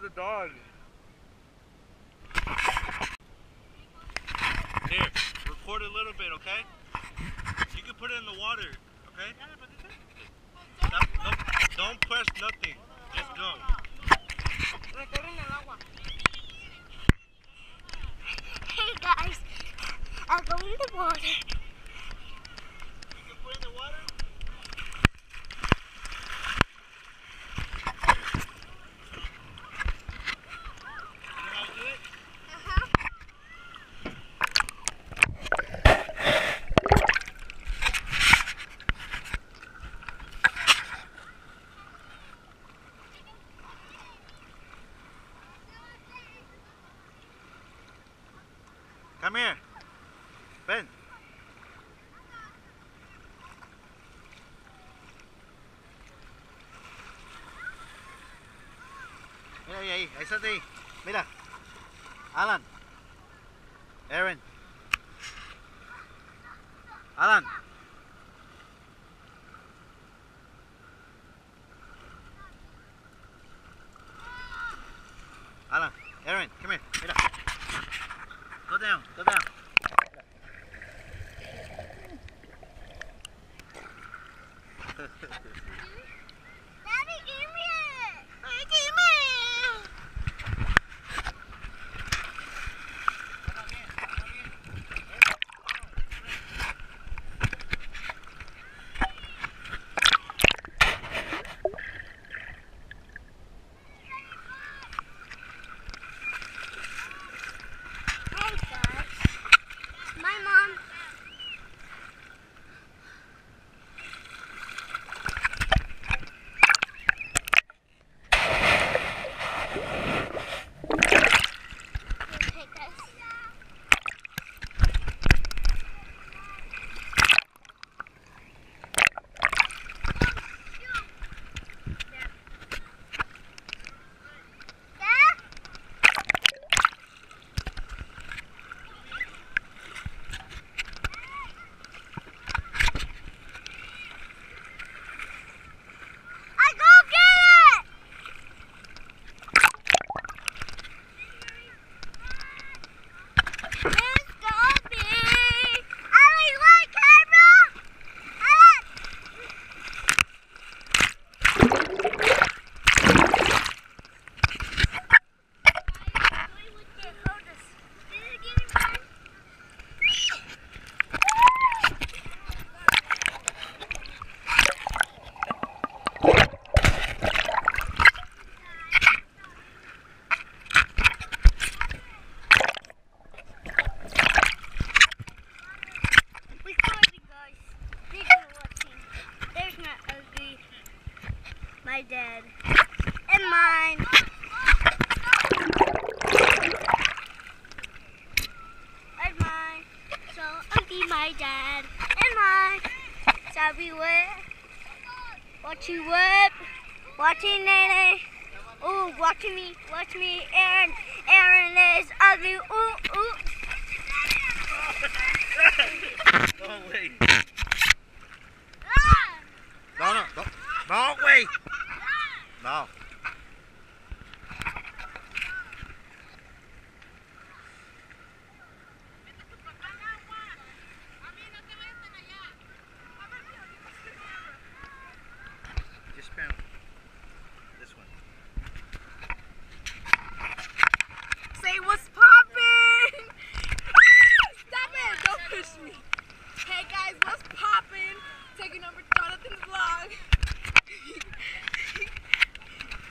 the dog. Here, record a little bit, okay? You can put it in the water, okay? Don't press nothing. Just go. Hey guys, I'll go in the water. You can put it in the water? Come here, Ben. Mira ahí, ahí está ahí. Mira, Alan, Aaron, Alan. Alan, Aaron, come here. Mira. Go down, go down. Daddy, give me it. Give me my dad and mine. And mine. So I'll be my dad and mine. So we were watching what? Watching Nene. Ooh, watching me, watch me. Aaron, Aaron is ugly. Ooh, ooh. No way. No, no, no. No way. No. Just pound this one. Say what's poppin'? Stop it! Don't push me. Hey guys, what's poppin'? Taking over Jonathan's vlog.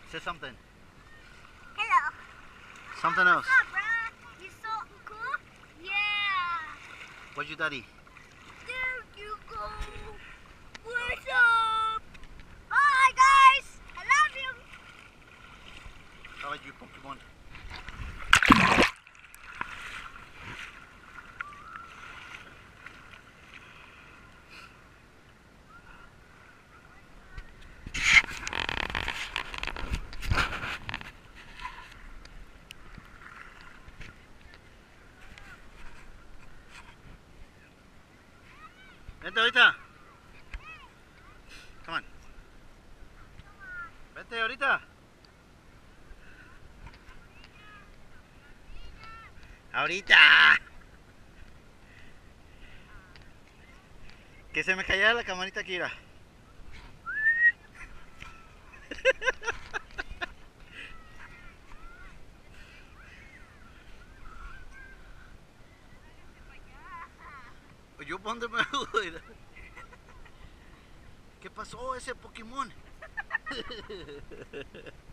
Say something. Hello. Something else. What's up, bro? You so cool? Yeah. What's your daddy? There you go. What's up? Bye, guys. I love you. How about you, Pokemon? Vente ahorita. Come on. Vente ahorita. Ahorita. Que se me cayera la camarita aquí, mira. Yo póndeme. ¿Qué pasó ese Pokémon?